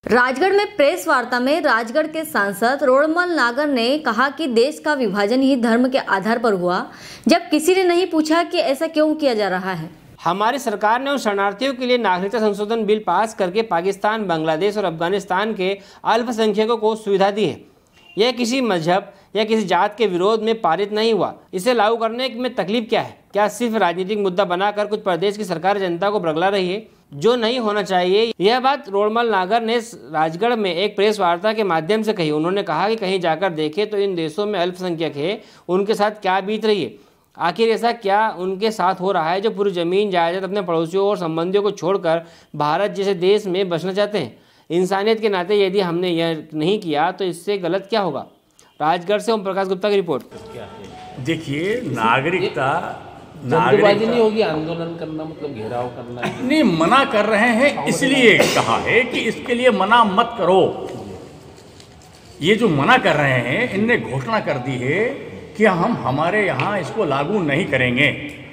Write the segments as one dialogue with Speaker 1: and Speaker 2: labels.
Speaker 1: राजगढ़ में प्रेस वार्ता में राजगढ़ के सांसद रोड़मल नागर ने कहा कि देश का विभाजन ही धर्म के आधार पर हुआ, जब किसी ने नहीं पूछा कि ऐसा क्यों किया जा रहा है।
Speaker 2: हमारी सरकार ने उन शरणार्थियों के लिए नागरिकता संशोधन बिल पास करके पाकिस्तान, बांग्लादेश और अफगानिस्तान के अल्पसंख्यकों को सुविधा दी है। यह किसी मजहब या किसी जात के विरोध में पारित नहीं हुआ। इसे लागू करने में तकलीफ क्या है? क्या सिर्फ राजनीतिक मुद्दा बनाकर कुछ प्रदेश की सरकार जनता को बरगला रही है, जो नहीं होना चाहिए? यह बात रोड़मल नागर ने राजगढ़ में एक प्रेस वार्ता के माध्यम से कही। उन्होंने कहा कि कहीं जाकर देखें तो इन देशों में अल्पसंख्यक है, उनके साथ क्या बीत रही है। आखिर ऐसा क्या उनके साथ हो रहा है जो पूरी ज़मीन जायदाद अपने पड़ोसियों और संबंधियों को छोड़कर भारत जैसे देश में बसना चाहते हैं। इंसानियत के नाते यदि हमने यह नहीं किया तो इससे गलत क्या होगा? राजगढ़ से ओम प्रकाश गुप्ता की रिपोर्ट।
Speaker 3: देखिए, नागरिकता
Speaker 4: जल्दबाजी नहीं होगी, आंदोलन करना मतलब घेराव करना
Speaker 3: नहीं, मना कर रहे हैं इसलिए कहा है कि इसके लिए मना मत करो। ये जो मना कर रहे हैं, इनने घोषणा कर दी है कि हम हमारे यहाँ इसको लागू नहीं करेंगे।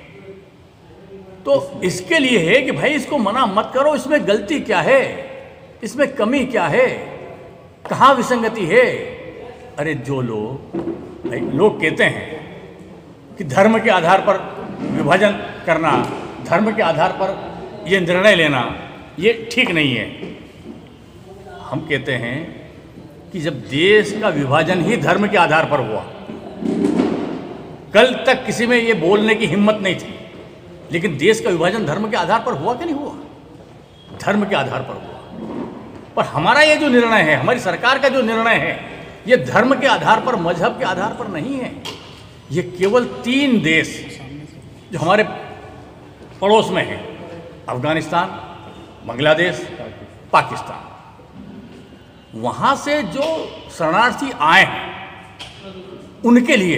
Speaker 3: तो इसके लिए है कि भाई इसको मना मत करो। इसमें गलती क्या है, इसमें कमी क्या है, कहाँ विसंगति है? अरे जो लोग कहते हैं कि धर्म के आधार पर विभाजन करना, धर्म के आधार पर ये निर्णय लेना, ये ठीक नहीं है। हम कहते हैं कि जब देश का विभाजन ही धर्म के आधार पर हुआ, कल तक किसी में ये बोलने की हिम्मत नहीं थी, लेकिन देश का विभाजन धर्म के आधार पर हुआ कि नहीं हुआ? धर्म के आधार पर हुआ। पर हमारा ये जो निर्णय है, हमारी सरकार का जो निर्णय है, ये धर्म के आधार पर, मजहब के आधार पर नहीं है। ये केवल 3 देश जो हमारे पड़ोस में हैं, अफगानिस्तान, बांग्लादेश, पाकिस्तान, वहाँ से जो शरणार्थी आए हैं उनके लिए,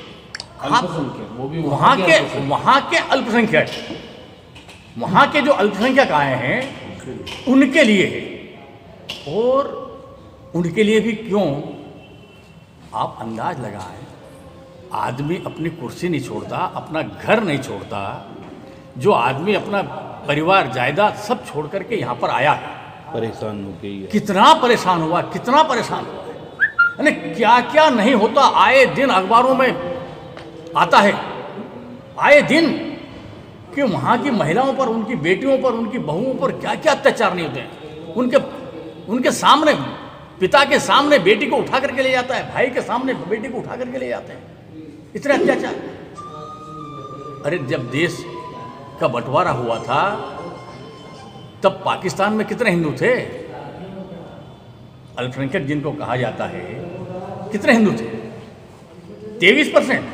Speaker 3: वहाँ के अल्पसंख्यक, वहाँ के जो अल्पसंख्यक आए हैं उनके लिए है। और उनके लिए भी क्यों, आप अंदाज लगाएं। आदमी अपनी कुर्सी नहीं छोड़ता, अपना घर नहीं छोड़ता। जो आदमी अपना परिवार, जायदाद सब छोड़ करके यहाँ पर आया है,
Speaker 4: परेशान हो गई है।
Speaker 3: कितना परेशान हुआ, कितना परेशान हुआ है, क्या क्या नहीं होता। आए दिन अखबारों में आता है, आए दिन, कि वहाँ की महिलाओं पर, उनकी बेटियों पर, उनकी बहुओं पर क्या क्या अत्याचार नहीं होते हैं। उनके सामने, पिता के सामने बेटी को उठा करके ले जाता है, भाई के सामने बेटी को उठा करके ले जाते हैं। इतने अत्याचार। अरे जब देश का बंटवारा हुआ था तब पाकिस्तान में कितने हिंदू थे? अल्पसंख्यक जिनको कहा जाता है, कितने हिंदू थे? 23%,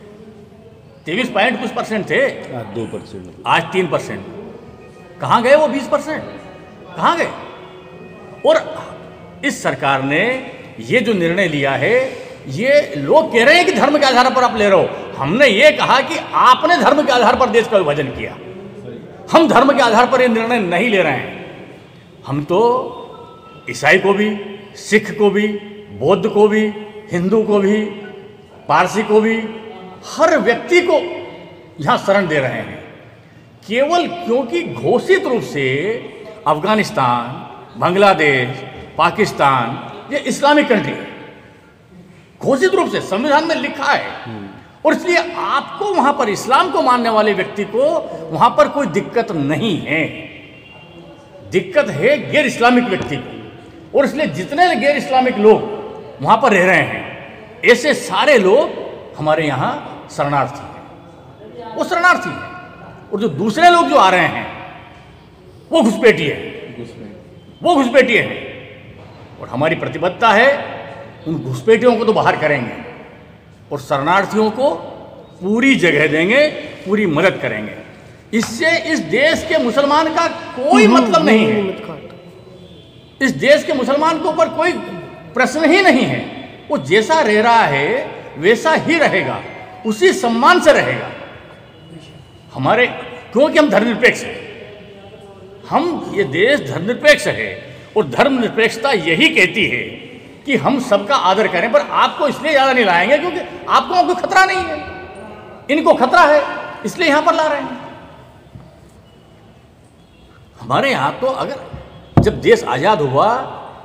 Speaker 3: 23 कुछ परसेंट थे।
Speaker 4: 2%,
Speaker 3: आज 3%। कहाँ गए वो 20%? कहाँ गए? और इस सरकार ने ये जो निर्णय लिया है, ये लोग कह रहे हैं कि धर्म के आधार पर आप ले रहे हो। हमने ये कहा कि आपने धर्म के आधार पर देश का विभाजन किया। हम धर्म के आधार पर ये निर्णय नहीं ले रहे हैं। हम तो ईसाई को भी, सिख को भी, बौद्ध को भी, हिंदू को भी, पारसी को भी, हर व्यक्ति को यहाँ शरण दे रहे हैं। केवल क्योंकि घोषित रूप से अफगानिस्तान, बांग्लादेश, पाकिस्तान ये इस्लामिक कंट्री है, घोषित रूप से संविधान में लिखा है। और इसलिए आपको वहां पर, इस्लाम को मानने वाले व्यक्ति को वहां पर कोई दिक्कत नहीं है। दिक्कत है गैर इस्लामिक व्यक्ति को। और इसलिए जितने गैर इस्लामिक लोग वहां पर रह रहे हैं, ऐसे सारे लोग हमारे यहाँ शरणार्थी हैं, वो शरणार्थी हैं। और जो दूसरे लोग जो आ रहे हैं वो घुसपैठिए हैं, वो घुसपैठिए हैं। और हमारी प्रतिबद्धता है उन घुसपैठियों को तो बाहर करेंगे और शरणार्थियों को पूरी जगह देंगे, पूरी मदद करेंगे। इससे इस देश के मुसलमान का कोई मतलब नहीं है। इस देश के मुसलमान के ऊपर कोई प्रश्न ही नहीं है। वो जैसा रह रहा है वैसा ही रहेगा, उसी सम्मान से रहेगा। हमारे, क्योंकि हम धर्मनिरपेक्ष हैं, हम, ये देश धर्मनिरपेक्ष है। और धर्मनिरपेक्षता यही कहती है कि हम सबका आदर करें। पर आपको इसलिए ज़्यादा नहीं लाएंगे क्योंकि आपको कोई खतरा नहीं है, इनको खतरा है, इसलिए यहाँ पर ला रहे हैं। हमारे यहाँ तो अगर जब देश आज़ाद हुआ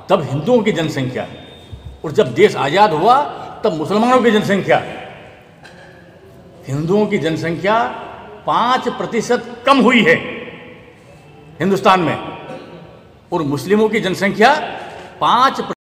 Speaker 3: तब हिंदुओं की जनसंख्या, और जब देश आज़ाद हुआ तब मुसलमानों की जनसंख्या। हिंदुओं की जनसंख्या 5% कम हुई है हिंदुस्तान में, और मुस्लिमों की जनसंख्या 5